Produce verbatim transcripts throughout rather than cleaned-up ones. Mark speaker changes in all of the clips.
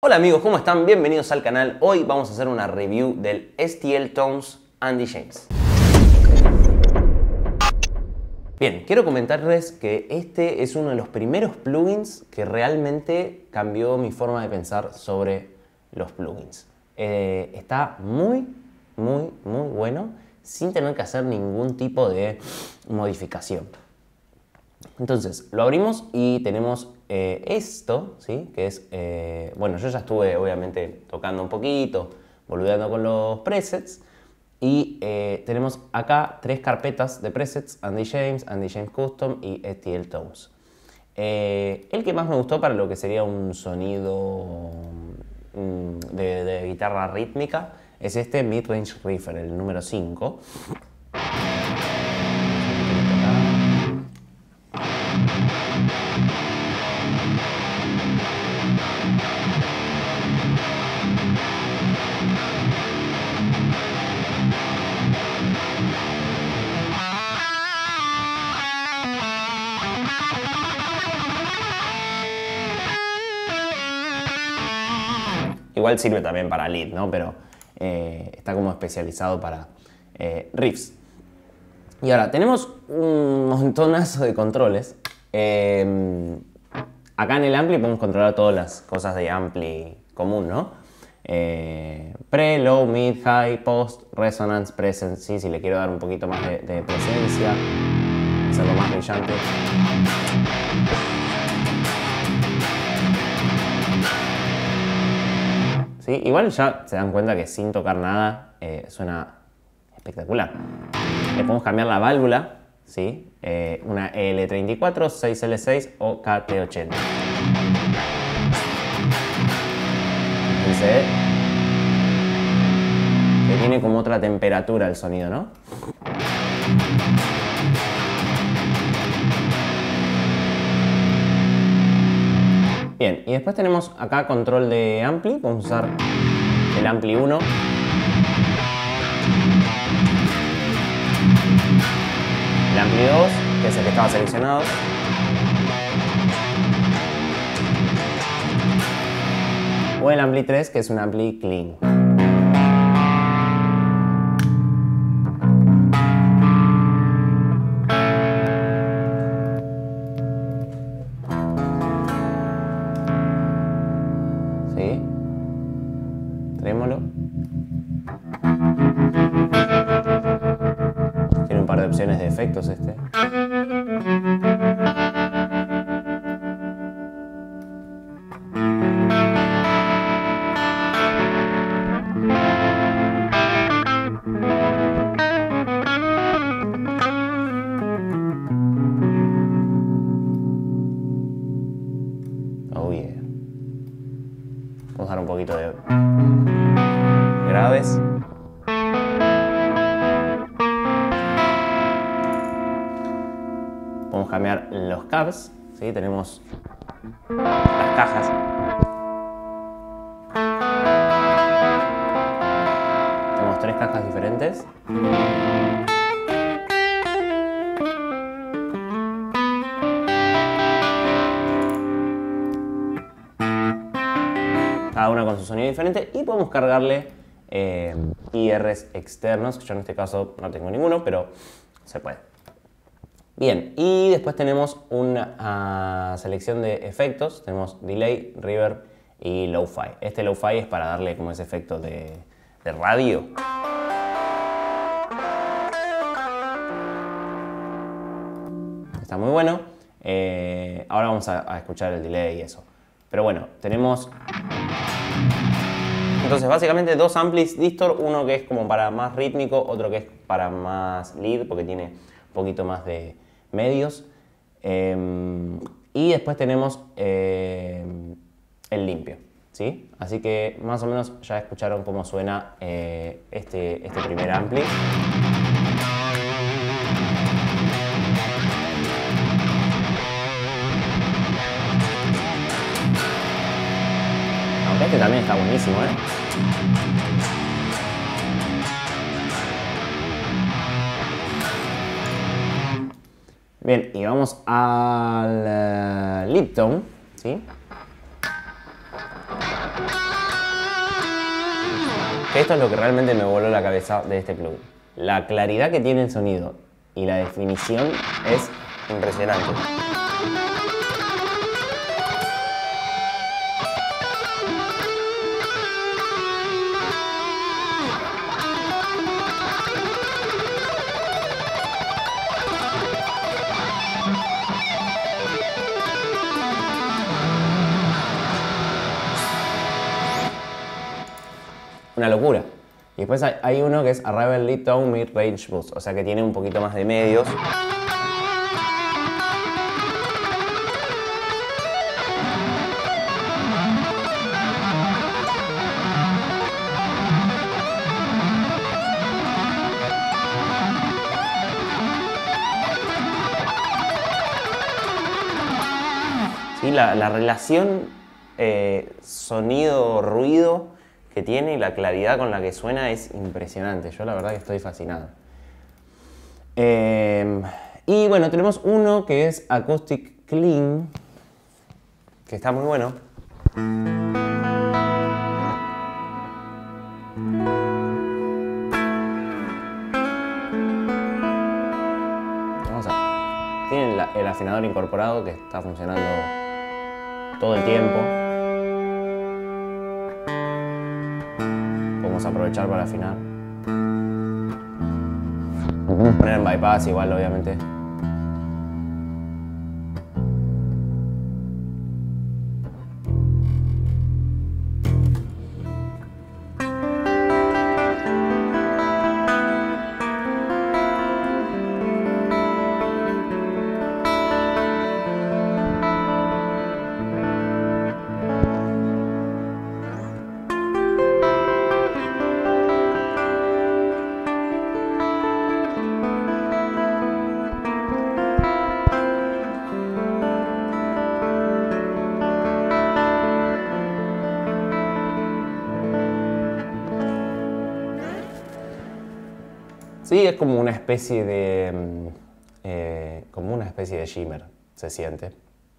Speaker 1: Hola amigos, ¿cómo están? Bienvenidos al canal. Hoy vamos a hacer una review del S T L Tones Andy James. Bien, quiero comentarles que este es uno de los primeros plugins que realmente cambió mi forma de pensar sobre los plugins. Eh, está muy, muy, muy bueno sin tener que hacer ningún tipo de modificación. Entonces, lo abrimos y tenemos eh, esto, ¿sí? Que es, eh, bueno, yo ya estuve obviamente tocando un poquito, boludeando con los presets. Y eh, tenemos acá tres carpetas de presets: Andy James, Andy James Custom y S T L Tones. Eh, el que más me gustó para lo que sería un sonido mm, de, de guitarra rítmica es este Midrange Reefer, el número cinco. Igual sirve también para lead, ¿no? Pero eh, está como especializado para eh, riffs. Y ahora, tenemos un montonazo de controles. Eh, acá en el ampli podemos controlar todas las cosas de ampli común, ¿no? Eh, pre, low, mid, high, post, resonance, presence. ¿Sí? Si le quiero dar un poquito más de, de presencia, hacerlo más brillante. ¿Sí? Igual ya se dan cuenta que sin tocar nada eh, suena espectacular. Le podemos cambiar la válvula, ¿sí? Eh, una E L treinta y cuatro, seis L seis o K T ochenta. Dice que tiene como otra temperatura el sonido, ¿no? Bien, y después tenemos acá control de ampli. Vamos a usar el ampli uno. El ampli dos, que es el que estaba seleccionado. O el ampli tres, que es un ampli clean. ¿Sí? Trémolo. Tiene un par de opciones de efectos este. Oh yeah. Vamos a dar un poquito de graves. Podemos cambiar los cabs, ¿sí? Tenemos las cajas. Tenemos tres cajas diferentes. Cada una con su sonido diferente, y podemos cargarle eh, I Rs externos. Yo en este caso no tengo ninguno, pero se puede. Bien, y después tenemos una uh, selección de efectos. Tenemos delay, reverb y lo-fi. Este lo-fi es para darle como ese efecto de, de radio. Está muy bueno. Eh, ahora vamos a, a escuchar el delay y eso. Pero bueno, tenemos entonces básicamente dos amplis distor, uno que es como para más rítmico, otro que es para más lead porque tiene un poquito más de medios. Eh, y después tenemos eh, el limpio, ¿sí? Así que más o menos ya escucharon cómo suena eh, este, este primer ampli. Este también está buenísimo, ¿eh? Bien, y vamos al uh, lead tone, ¿sí? que esto es lo que realmente me voló la cabeza de este plugin. La claridad que tiene el sonido y la definición es impresionante. Una locura. Y después hay, hay uno que es Arrival Lead Tone Mid Range Boost, o sea que tiene un poquito más de medios. Sí, la, la relación eh, sonido-ruido que tiene y la claridad con la que suena es impresionante. Yo la verdad que estoy fascinado. Eh, y bueno, tenemos uno que es Acoustic Clean, que está muy bueno. Vamos a... Tiene el, el afinador incorporado que está funcionando todo el tiempo. Podemos aprovechar para afinar. Poner en bypass igual, obviamente. Sí, es como una especie de... Eh, como una especie de shimmer, se siente.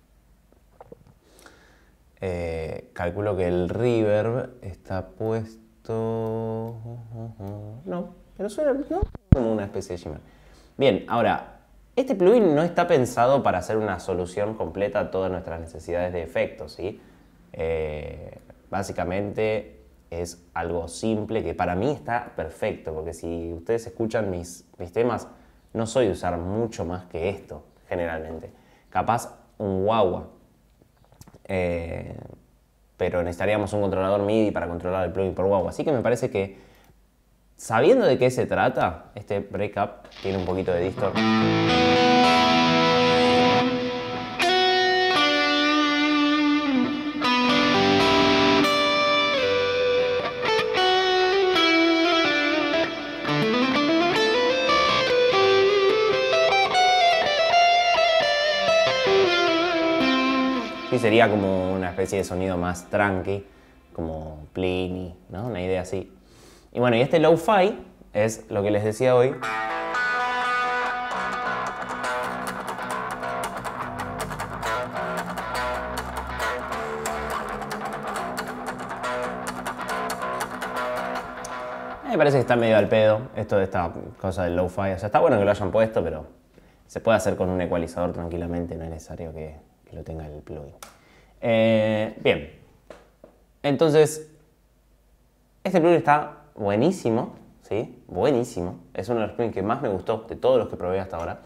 Speaker 1: Eh, calculo que el reverb está puesto... No, pero suena ¿no? como una especie de shimmer. Bien, ahora, este plugin no está pensado para hacer una solución completa a todas nuestras necesidades de efectos, ¿sí? Eh, básicamente... es algo simple que para mí está perfecto, porque si ustedes escuchan mis, mis temas, no soy de usar mucho más que esto, generalmente. Capaz un wah-wah, eh, pero necesitaríamos un controlador M I D I para controlar el plugin por wah-wah. Así que me parece que, sabiendo de qué se trata, este breakup tiene un poquito de distort. Sí, sería como una especie de sonido más tranqui, como Plini, ¿no? Una idea así. Y bueno, y este lo-fi es lo que les decía hoy. Me parece que está medio al pedo esto de esta cosa del lo-fi. O sea, está bueno que lo hayan puesto, pero se puede hacer con un ecualizador tranquilamente, no es necesario que, que lo tenga el plugin. Eh, bien, entonces, este plugin está buenísimo, ¿sí? Buenísimo. Es uno de los plugins que más me gustó de todos los que probé hasta ahora.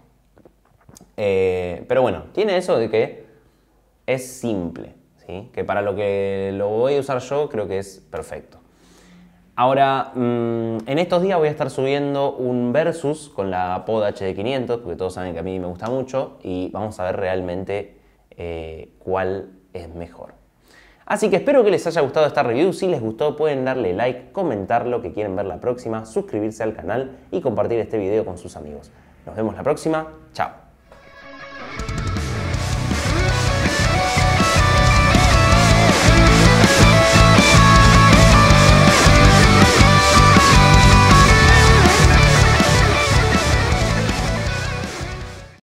Speaker 1: Eh, pero bueno, tiene eso de que es simple, ¿sí? Que para lo que lo voy a usar yo creo que es perfecto. Ahora, mmm, en estos días voy a estar subiendo un versus con la Pod H D quinientos, porque todos saben que a mí me gusta mucho, y vamos a ver realmente eh, cuál es mejor. Así que espero que les haya gustado esta review. Si les gustó, pueden darle like, comentar lo que quieren ver la próxima, suscribirse al canal y compartir este video con sus amigos. Nos vemos la próxima. Chao.